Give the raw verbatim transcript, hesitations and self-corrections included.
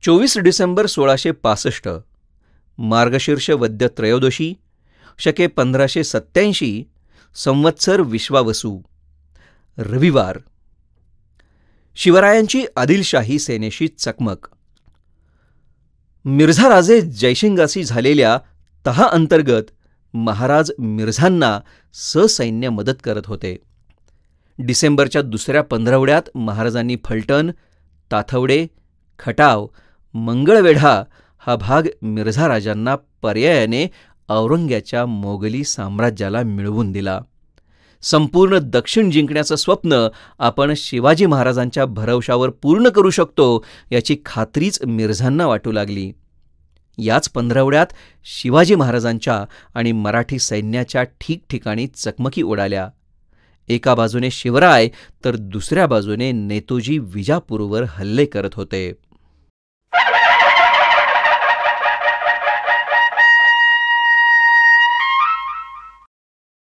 चोवीस डिसेंबर सोळाशे पासष्ट मार्गशीर्ष वद्य त्रयोदशी शके पंधराशे सत्याऐंशी संवत्सर विश्वावसू रविवार. शिवरायांची आदिलशाही सेनेशी चकमक. मिर्झा राजे जयशिंगासी झालेल्या तहा अंतर्गत महाराज मिर्झांना ससैन्य मदत करत होते. डिसेंबरच्या दुसऱ्या पंधरवड्यात महाराजांनी फलटण, ताथवडे, खटाव, मंगळवेढा हा भाग मिर्झा राजांना पर्यायाने औरंग्याच्या मोगली साम्राज्याला मिळवून दिला. संपूर्ण दक्षिण जिंकण्याचं स्वप्न आपण शिवाजी महाराजांच्या भरवशावर पूर्ण करू शकतो याची खात्रीच मिर्झांना वाटू लागली. याच पंधरवड्यात शिवाजी महाराजांच्या आणि मराठी सैन्याच्या ठिकठिकाणी चकमकी उडाल्या. एका बाजूने शिवराय तर दुसऱ्या बाजूने नेतोजी विजापूरवर हल्ले करत होते.